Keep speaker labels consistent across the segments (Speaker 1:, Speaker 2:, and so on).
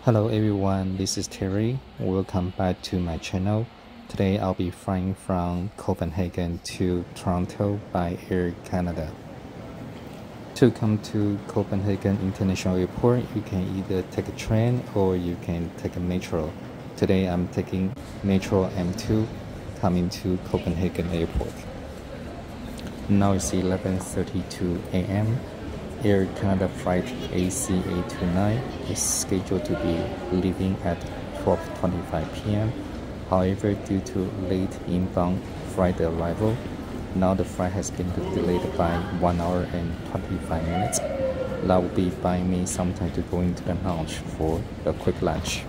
Speaker 1: Hello everyone, this is Terry. Welcome back to my channel. Today I'll be flying from Copenhagen to Toronto by Air Canada. To come to Copenhagen International Airport, you can either take a train or you can take a metro. Today I'm taking Metro M2 coming to Copenhagen Airport. Now it's 11:32 a.m. Air Canada flight AC829 is scheduled to be leaving at 12:25 p.m. However, due to late inbound flight arrival, now the flight has been delayed by 1 hour and 25 minutes. That will be buying me some time to go into the lounge for a quick lunch.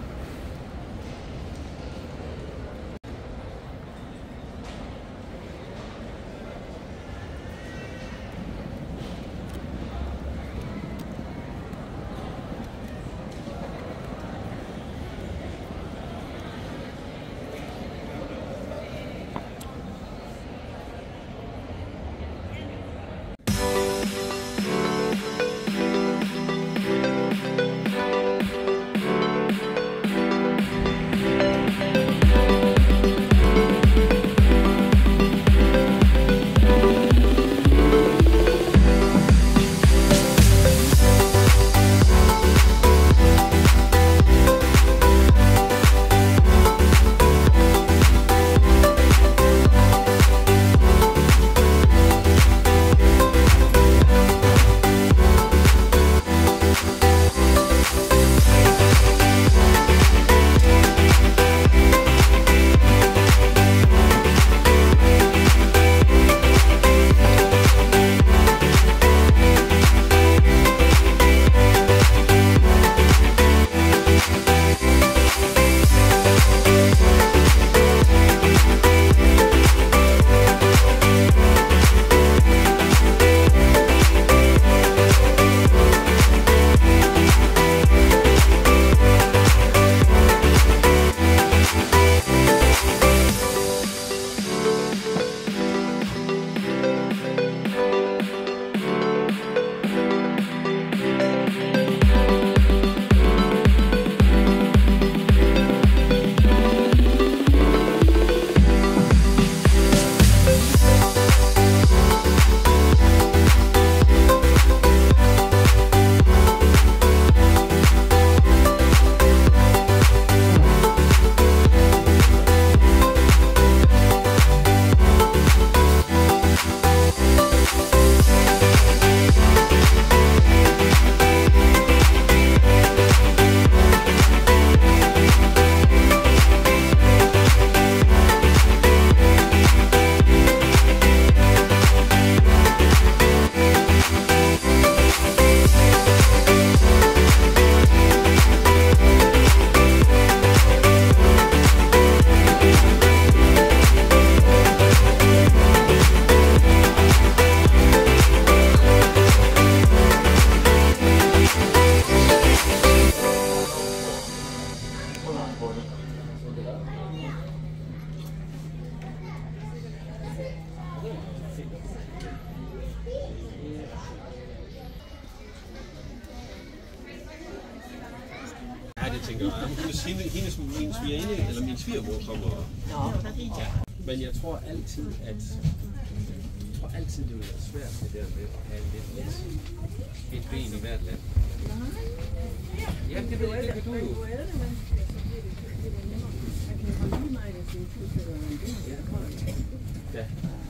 Speaker 2: Det tænker jeg. Min svigerinde, eller min svigermor kommer. Ja. Men jeg tror altid, det vil være svært det der med at have et ben i hvert land. Ja, det kan du jo. Ja.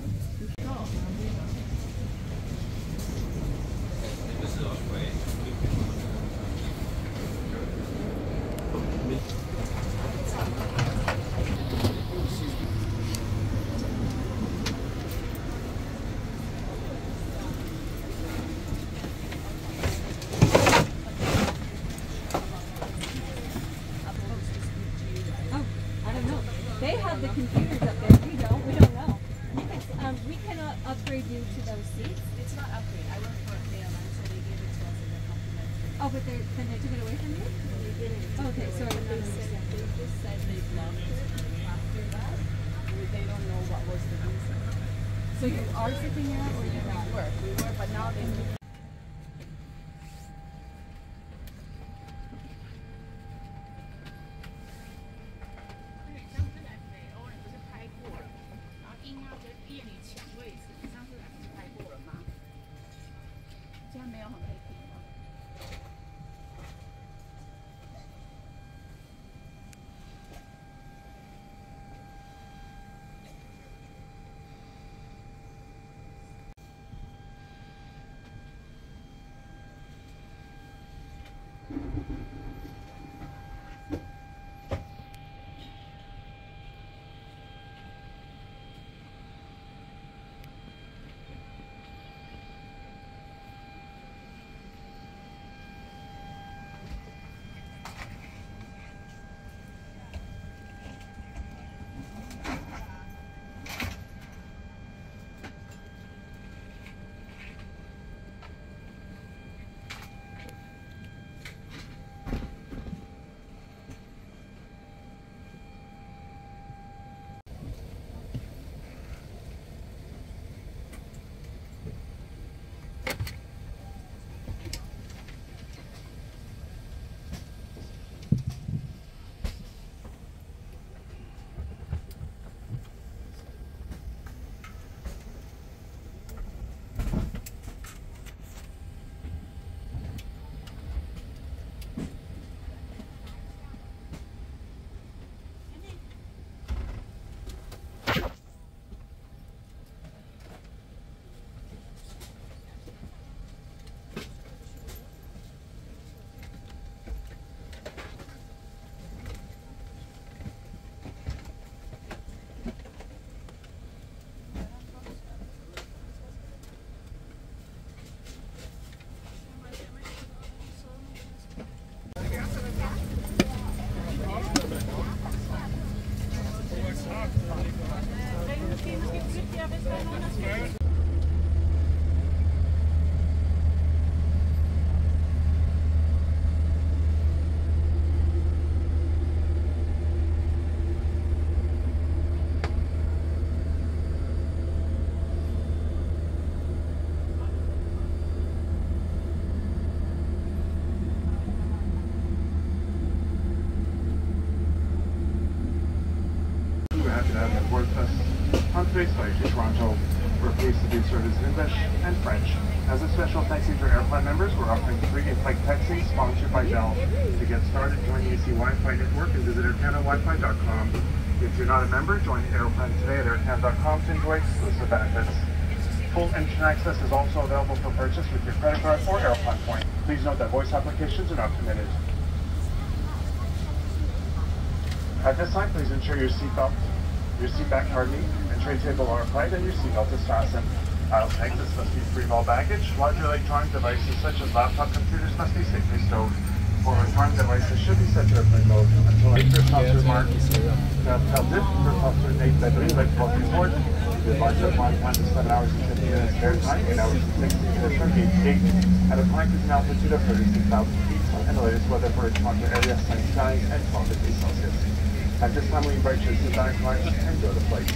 Speaker 2: Det sidder også på A.
Speaker 3: They have the computers up there. We don't know. We cannot upgrade you to those seats.
Speaker 4: It's not upgrade. I work for KLM, so they gave it to us as a complimentary.
Speaker 3: Oh, but then they took it away from you?
Speaker 4: They didn't.
Speaker 3: Okay, sorry.
Speaker 4: They just said they loved it after that. They don't know what was the reason.
Speaker 3: So you are sitting there or you're not?
Speaker 4: We were, but now they
Speaker 5: days to do service in English and French. As a special thank you to airplane members, we're offering free in-flight taxis sponsored by Dell. To get started, join the AC Wi-Fi network and visit aircanadawifi.com. If you're not a member, join Aeroplan today at aircanada.com to enjoy exclusive benefits. Full engine access is also available for purchase with your credit card or Aeroplan point. Please note that voice applications are not permitted. At this time, please ensure your seat back, and tray table are upright and your seatbelt is fastened. Aisle exits must be free of all baggage. Larger electronic devices such as laptop computers must be safely stowed. For electronic devices should be set to airplane mode until first officer Mark Taldip, first officer Nate Bedley, would like to welcome aboard. The departure flying time is 7 hours and 50 minutes airtime, 8 hours and 60 minutes from gate to gate. At a plank is an altitude of 36,000 feet, and the latest weather for Toronto area sunny skies and 12 degrees Celsius. At this time, we invite you to sit down and enjoy the flight.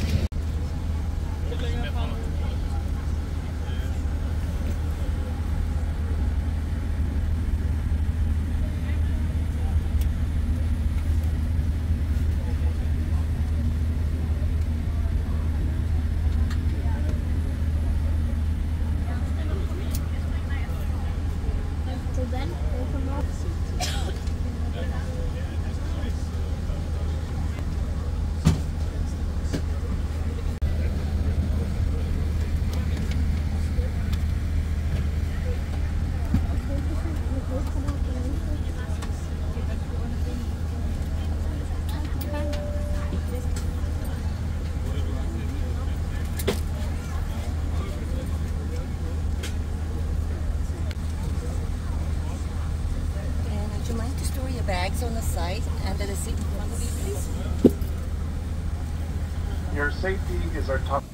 Speaker 6: Bags on the side under the seat in front of you, please.
Speaker 5: Your safety is our top.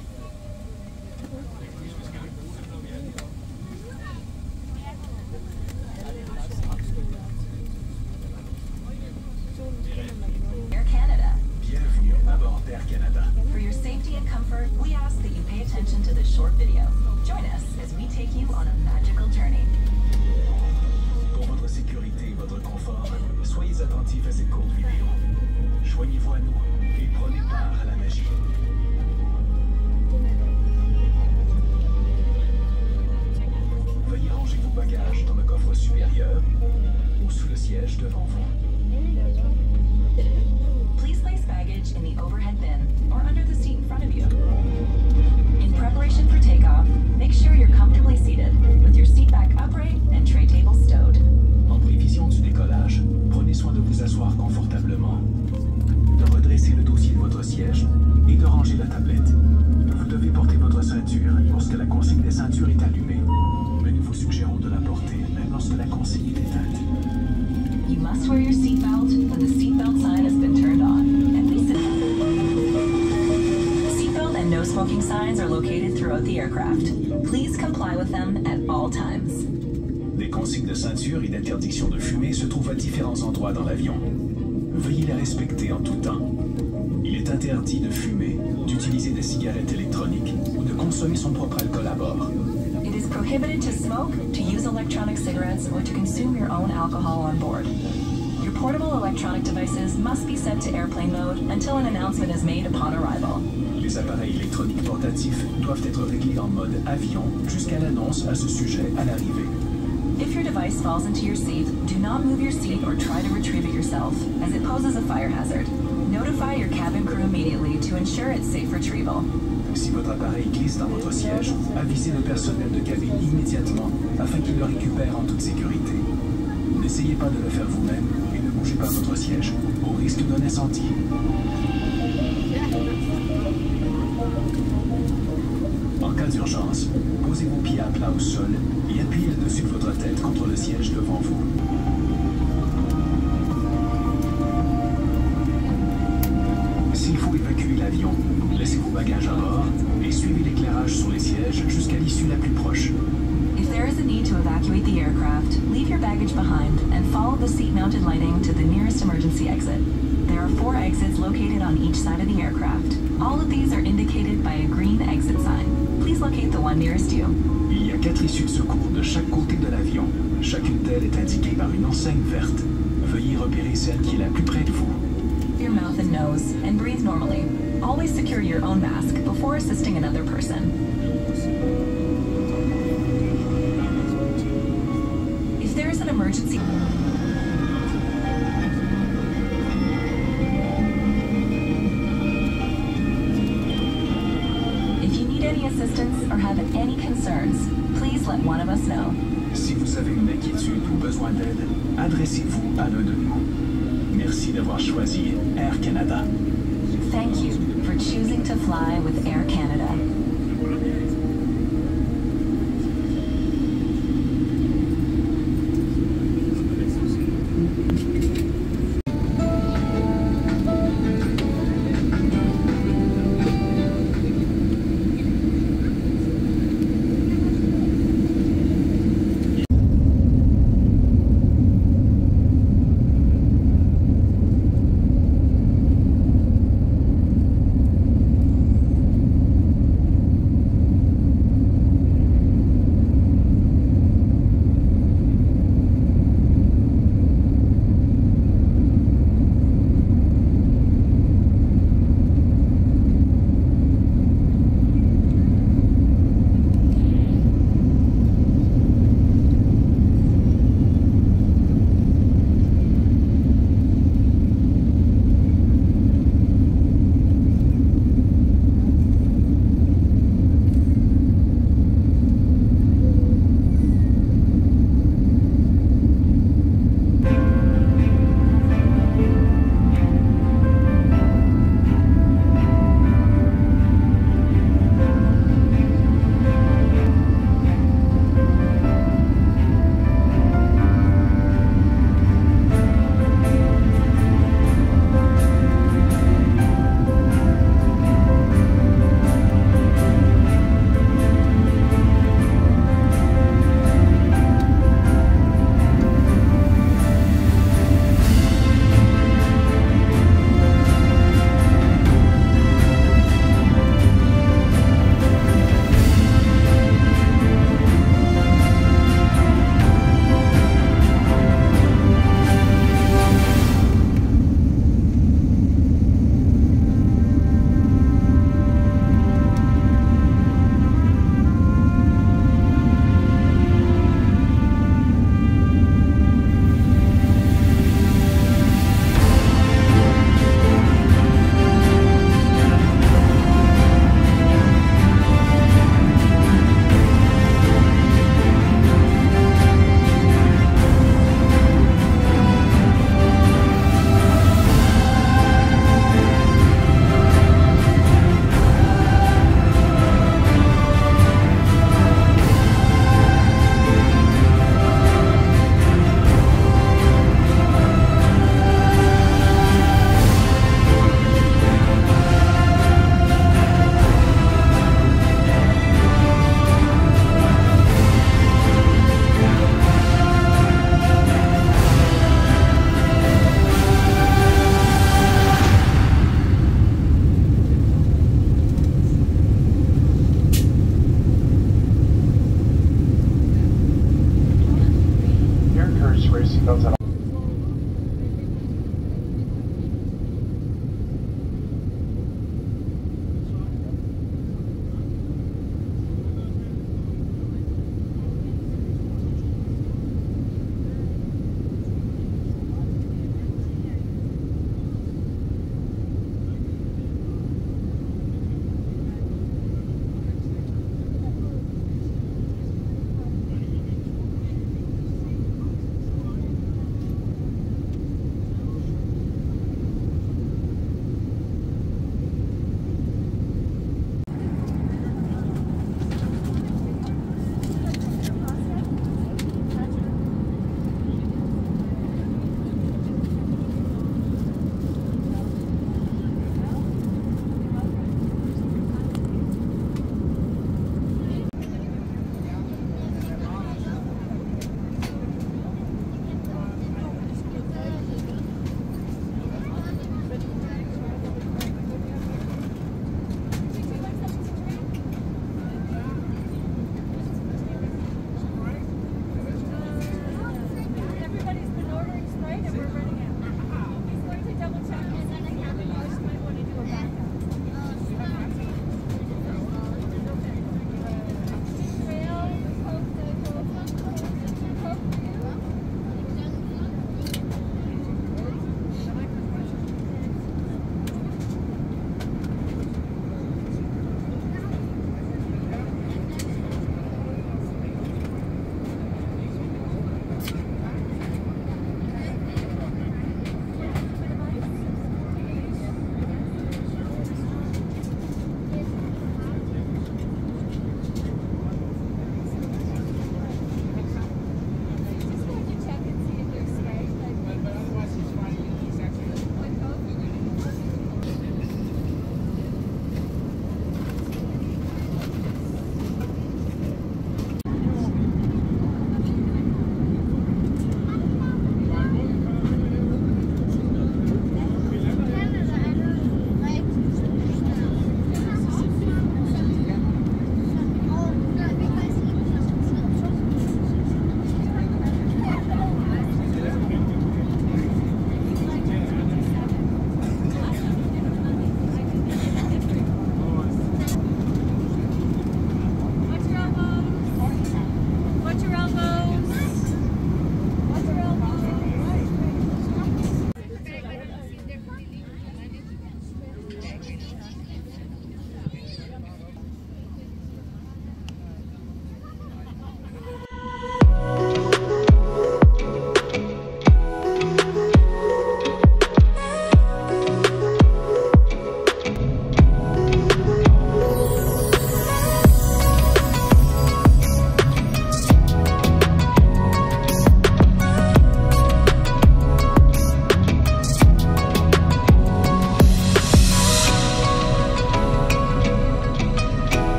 Speaker 7: Air Canada. Bienvenue à bord d'Air Canada. For your safety and comfort, we ask that you pay attention to this short video. Join us as we take you on a magical journey. Pour votre sécurité et votre confort, soyez attentifs à cette courte vidéo. Joignez-vous à nous et prenez part à la magie. Veuillez ranger vos bagages dans le coffre supérieur ou sous le siège devant vous. Please place baggage in the overhead bin or under the seat in front of you. In preparation for takeoff, make sure you're comfortably seated with your seat back upright and tray table stowed. En prévision du décollage, prenez soin de vous asseoir confortablement, de redresser le dossier de votre siège et de ranger la tablette. Vous devez porter votre ceinture lorsque la consigne des ceintures est allumée, mais nous vous suggérons de la porter même lorsque la consigne est éteinte. You must wear your seatbelt when the seatbelt sign has been turned on. And please sit. Seatbelt and no smoking signs are located throughout the aircraft. Please comply with them at all times. Les consignes de ceinture et d'interdiction de fumer se trouvent à différents endroits dans l'avion. Veuillez les respecter en tout temps. Il est interdit de fumer, d'utiliser des cigarettes électroniques ou de consommer son propre alcool à bord. It is prohibited to smoke, to use electronic cigarettes, or to consume your own alcohol on board. Your portable electronic devices must be set to airplane mode until an announcement is made upon arrival. Les appareils électroniques portatifs doivent être réglés en mode avion jusqu'à l'annonce à ce sujet à l'arrivée. If your device falls into your seat, do not move your seat or try to retrieve it yourself, as it poses a fire hazard. Notify your cabin crew immediately to ensure its safe retrieval. Si votre appareil glisse dans votre siège, avisez le personnel de cabine immédiatement afin qu'il le récupère en toute sécurité. N'essayez pas de le faire vous-même et ne bougez pas votre siège, au risque d'un incendie. En cas d'urgence, posez vos pieds à plat au sol et appuyez le dessus de votre tête contre le siège devant vous. S'il faut évacuer l'avion, laissez vos bagages à bord et suivez l'éclairage sur les sièges jusqu'à l'issue la plus proche. If there is a need to evacuate the aircraft, leave your baggage behind and follow the seat-mounted lighting to the nearest emergency exit. There are 4 exits located on each side of the aircraft. All of these are indicated by a green exit sign. Please locate the one nearest you. Il y a 4 issues de secours de chaque côté de l'avion. Chacune d'elles est indiquée par une enseigne verte. Veuillez repérer celle qui est la plus près de vous. Your mouth and nose and breathe normally. Always secure your own mask before assisting another person. If there is an emergency, if you need any assistance or have any concerns, please let one of us know.
Speaker 8: Si vous avez une inquiétude ou besoin d'aide, adressez-vous à l'un de nous. Merci d'avoir choisi Air Canada.
Speaker 7: Thank you for choosing to fly with Air Canada.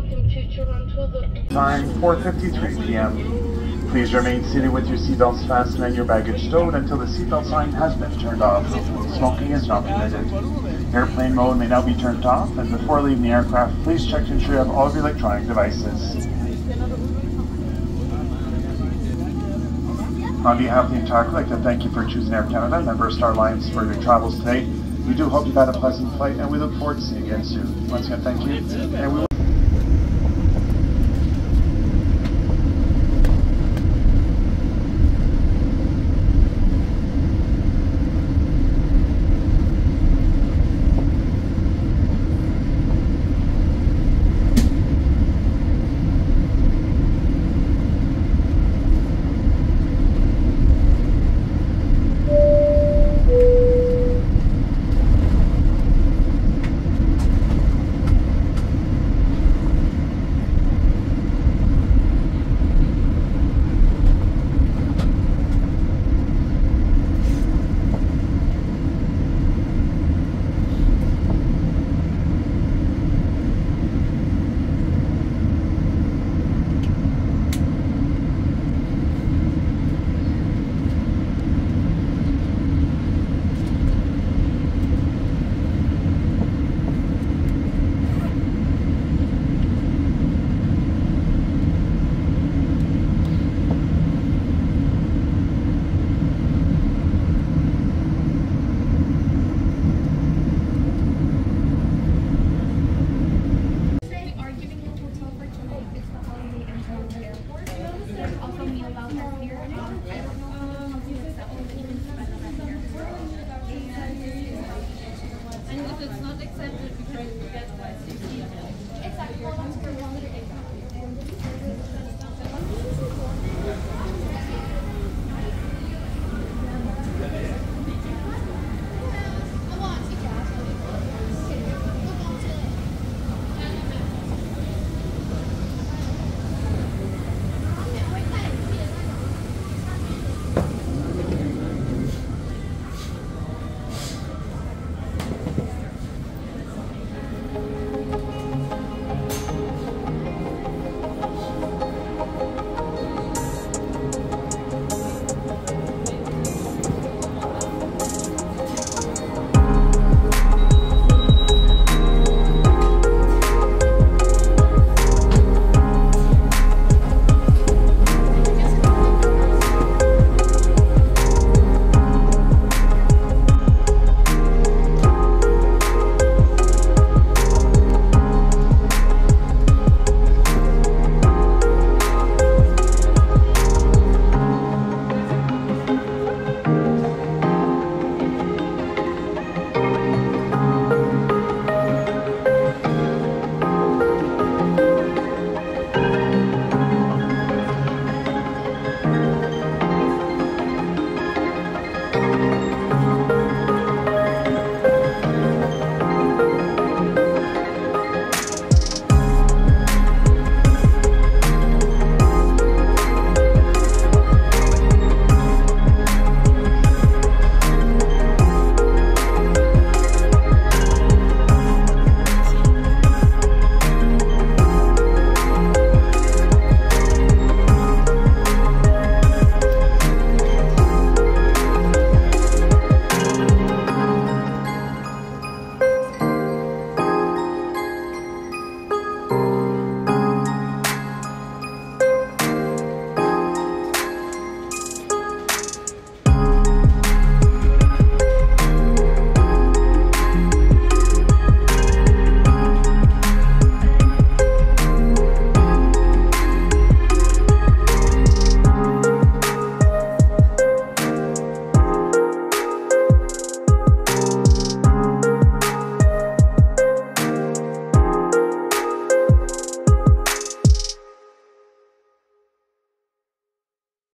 Speaker 9: welcome to Toronto.
Speaker 5: Time 4:53 p.m. Please remain seated with your seatbelts fastened and your baggage stowed until the seatbelt sign has been turned off. Smoking is not permitted. Airplane mode may now be turned off, and before leaving the aircraft, please check to ensure you have all of your electronic devices. On behalf of the entire crew, I'd like to thank you for choosing Air Canada, member of Star Alliance, for your travels today. We do hope you've had a pleasant flight, and we look forward to seeing you again soon. Once again, thank you. And we